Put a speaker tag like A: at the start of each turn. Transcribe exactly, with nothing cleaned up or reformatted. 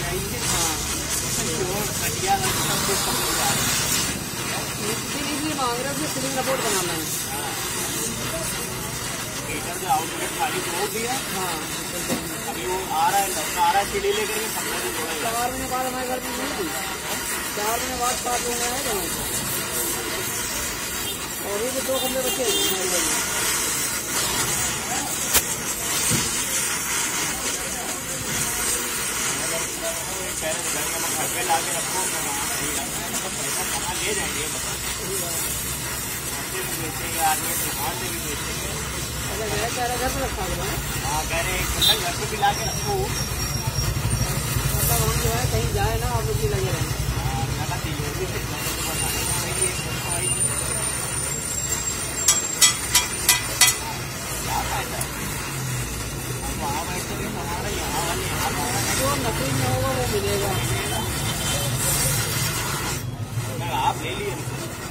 A: हाँ
B: घटिया सब कुछ समझ जा रहा है।
A: इसलिए मांग रहे थे सीलिंग रिपोर्ट बनाना है।
B: मीटर जो आउटलेट खाली तो हो गया।
A: हाँ
B: अभी वो आ रहा है लड़का आ रहा है सीढ़ी लेकर के सपने से जोड़ेगा।
A: चार महीने बाद हमारे घर में नहीं थी, चार महीने बाद पाँच महीने आए थे और भी दो कमरे बच्चे हैं हमारे घर में।
B: घर पे ला के रखो पैसा कहाँ ले जाएंगे बताओ। ऐसे भी बेचेंगे आदमी दुकान से भी बेचेंगे।
A: अरे मेरा कह रहा घर पे रखा हुआ है।
B: हाँ कह रहे हैं घर पे भी ला के रखो।
A: मतलब हम जो है कहीं जाए ना आप लोग लगे रहें।
B: हाँ तिजोरी से क्या फायदा है। वहाँ बैठे भी हमारा यहाँ वाले यहाँ
A: जो नकली में होगा वो मिलेगा।
B: आप ले लिए।